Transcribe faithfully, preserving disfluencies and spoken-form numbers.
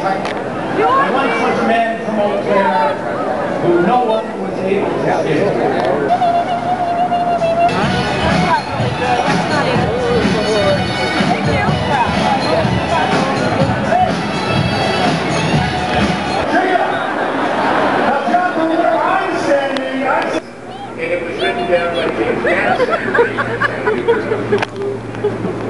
tight. And one was a man from Eau Claire who no one was able to escape.